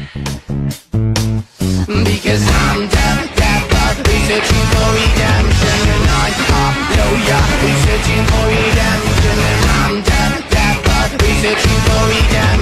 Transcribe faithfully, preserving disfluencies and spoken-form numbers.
Because I'm dead, dead, but we're searching for redemption. And I'm hallelujah, we're searching for redemption. And I'm dead, dead, but we're searching for redemption.